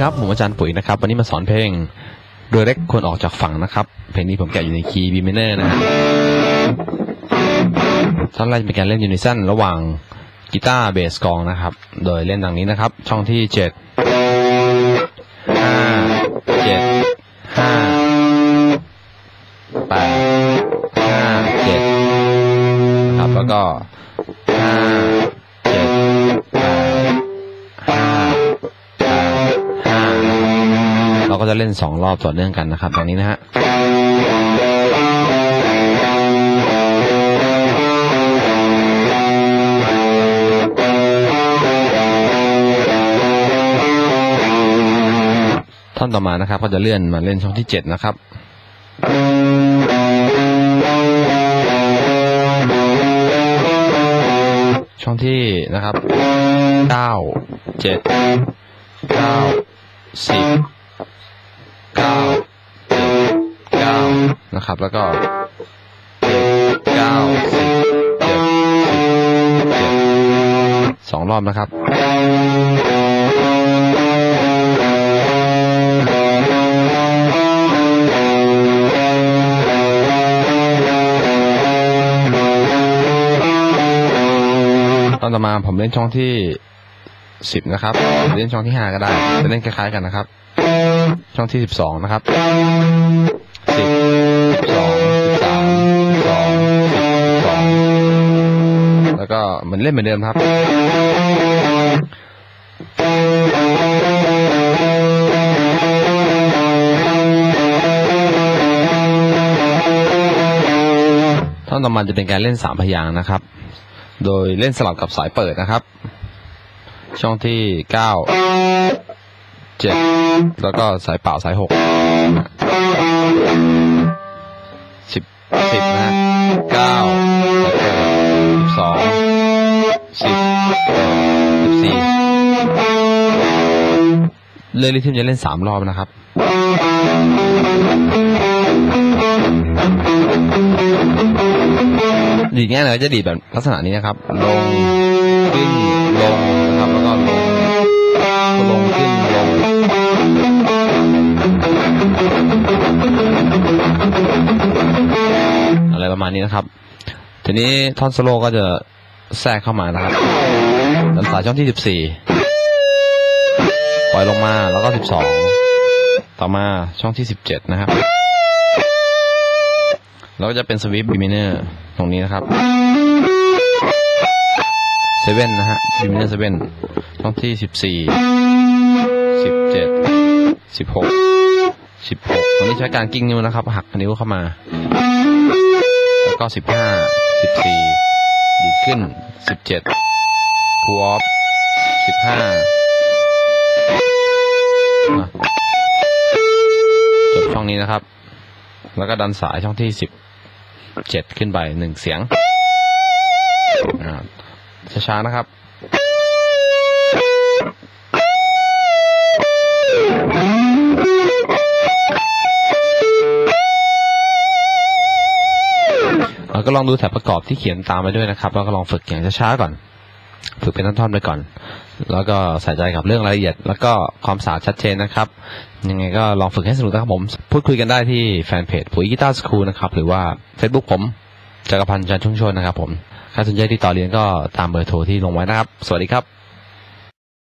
ครับผมอาจารย์ปุ๋ยนะครับวันนี้มาสอนเพลงเรือเล็กควรออกจากฝั่งนะครับเพลงนี้ผมแกะอยู่ในคีย์ B minor นะท่อนแรกเป็นการเล่นยูนิซันระหว่างกีตาร์เบสกลองนะครับโดยเล่นดังนี้นะครับช่องที่7 5 7 5 8 5 7นะครับแล้วก็เราก็จะเล่น2รอบต่อเนื่องกันนะครับอย่างนี้นะฮะท่อนต่อมานะครับก็จะเลื่อนมาเล่นช่องที่7นะครับช่องที่นะครับ9 7 9 10 9 นะครับแล้วก็9 10 7 2รอบนะครับตอนต่อมาผมเล่นช่องที่10นะครับเล่นช่องที่5ก็ได้จะเล่นคล้ายๆกันนะครับช่องที่12นะครับ10 12 13 12 แล้วก็เหมือนเล่นเหมือนเดิมครับท่อนต่อมาจะเป็นการเล่น3พยางค์นะครับโดยเล่นสลับกับสายเปิดนะครับช่องที่9 7แล้วก็สายเปล่าสาย6 10นะ9 12 10 14เลยลิทึมจะเล่น3รอบนะครับดีดง่ายเลยจะดีดแบบลักษณะนี้นะครับลงขึ้นลงนะครับแล้วก็ลงขึ้นลงอะไรประมาณนี้นะครับทีนี้ท่อนโซโล่ก็จะแทรกเข้ามานะครับลำสายช่องที่14ปล่อยลงมาแล้วก็12ต่อมาช่องที่17นะครับแล้วก็จะเป็นสวิป B minor ตรงนี้นะครับ7นะฮะ B minor 7ช่องที่14 17 16 ตรงนี้ใช้การกิ้งนิ้วนะครับหักนิ้วเข้ามาแล้วก็15 14ดีดขึ้น17พูลออฟ15จบช่องนี้นะครับแล้วก็ดันสายช่องที่17ขึ้นไป1เสียงช้าๆนะครับเราก็ลองดูแถบประกอบที่เขียนตามไปด้วยนะครับแล้วก็ลองฝึกอย่างช้าๆก่อนฝึกเป็นท่อนๆไปก่อนแล้วก็ใส่ใจกับเรื่องรายละเอียดแล้วก็ความสะอาดชัดเจนนะครับยังไงก็ลองฝึกให้สนุกนะครับผมพูดคุยกันได้ที่แฟนเพจปุ๋ยกีตาร์สคูลนะครับหรือว่า Facebook ผมจักรพันธ์ จันทร์ชุ่มชนนะครับผมใครสนใจติดต่อเรียนก็ตามเบอร์โทรที่ลงไว้นะครับสวัสดีครับ